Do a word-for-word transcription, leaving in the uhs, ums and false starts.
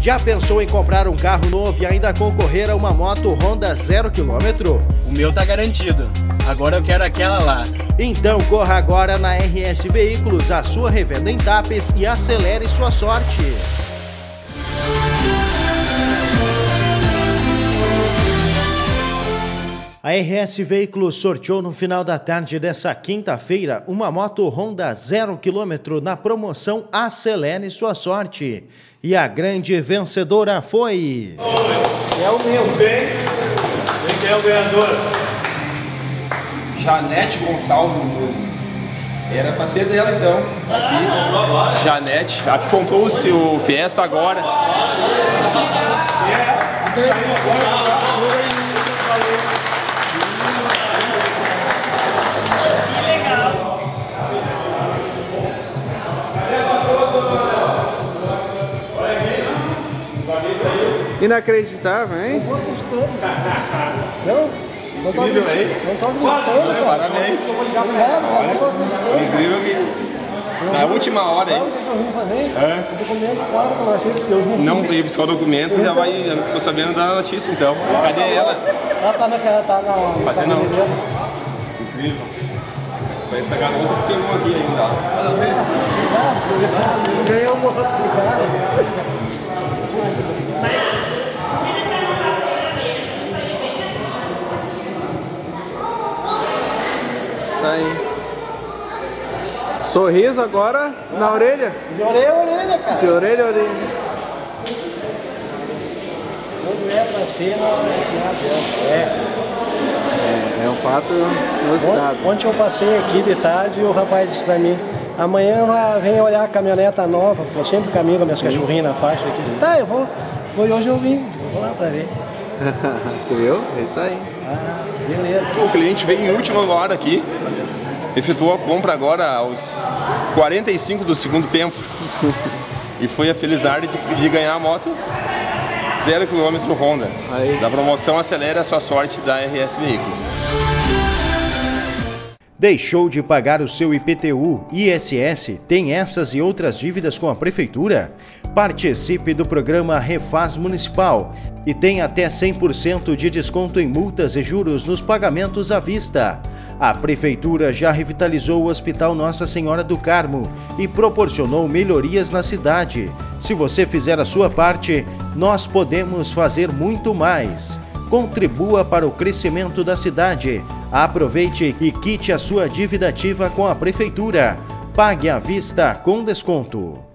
Já pensou em comprar um carro novo e ainda concorrer a uma moto Honda zero quilômetro? O meu tá garantido. Agora eu quero aquela lá. Então corra agora na R S Veículos, a sua revenda em Tapes, e acelere sua sorte. A R S Veículos sorteou no final da tarde dessa quinta-feira uma moto Honda zero quilômetro na promoção Acelere Sua Sorte. E a grande vencedora foi... É o meu. Bem, quem é o ganhador? Janete Gonçalves Nunes. Era pra ser dela então. Aqui, Janete, a que comprou o seu Fiesta agora. É, saiu agora. Inacreditável, hein? Não tô acreditando. Não? Não tô Incrível, hein? Não tô acreditando. Parabéns. Olha, não tô acreditando. Incrível que na última hora, hein? Sabe o que eu vim fazer? É. O documento, claro, que eu achei que eu vim. Não veio buscar o documento, já vai, já ficou sabendo da notícia então. Cadê ela? Ela tá na tá na Fazendo não. Incrível. Foi essa garota que queimou aqui ainda. Ganhou um outro cara. Tá aí. Sorriso agora na orelha. De orelha a orelha, cara. De orelha a orelha. Quando é pra ser, não é. É, é um fato inusitado. Ontem eu passei aqui de tarde e o rapaz disse pra mim: amanhã vem olhar a caminhoneta nova, porque eu sempre caminho com minhas cachorrinhas na faixa aqui. Tá, eu vou. Foi hoje eu vim, vou lá pra ver. Tu viu? É isso aí. Ah, beleza. O cliente veio em última hora aqui, efetuou a compra agora aos quarenta e cinco do segundo tempo e foi a felizarde de, de ganhar a moto zero quilômetro Honda. Aí. Da promoção Acelere a Sua Sorte da R S Veículos. Deixou de pagar o seu I P T U, I S S, tem essas e outras dívidas com a Prefeitura? Participe do programa Refaz Municipal e tem até cem por cento de desconto em multas e juros nos pagamentos à vista. A Prefeitura já revitalizou o Hospital Nossa Senhora do Carmo e proporcionou melhorias na cidade. Se você fizer a sua parte, nós podemos fazer muito mais. Contribua para o crescimento da cidade. Aproveite e quite a sua dívida ativa com a Prefeitura. Pague à vista com desconto.